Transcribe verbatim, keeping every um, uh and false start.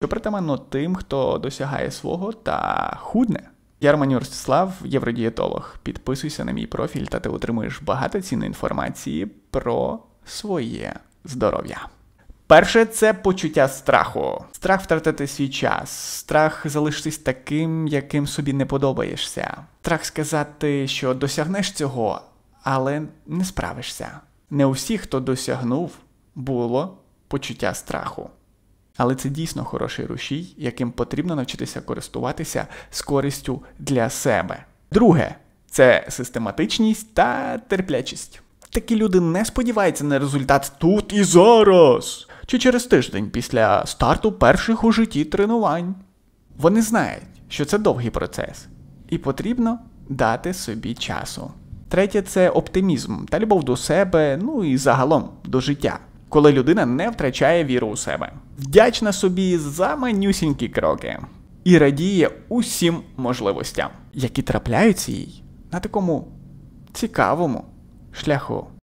що притаманно тим, хто досягає свого та худне. Я Романюк Ростислав, євродієтолог. Підписуйся на мій профіль, та ти отримуєш багато цінної інформації про своє здоров'я. Перше – це почуття страху. Страх втратити свій час. Страх залишитись таким, яким собі не подобаєшся. Страх сказати, що досягнеш цього, але не справишся. Не у всіх, хто досягнув, було почуття страху. Але це дійсно хороший рушій, яким потрібно навчитися користуватися з користю для себе. Друге – це систематичність та терплячість. Такі люди не сподіваються на результат тут і зараз, чи через тиждень після старту перших у житті тренувань. Вони знають, що це довгий процес, і потрібно дати собі часу. Третє – це оптимізм та любов до себе, ну і загалом до життя, коли людина не втрачає віру у себе. Вдячна собі за манюсінькі кроки і радіє усім можливостям, які трапляються їй на такому цікавому шляху.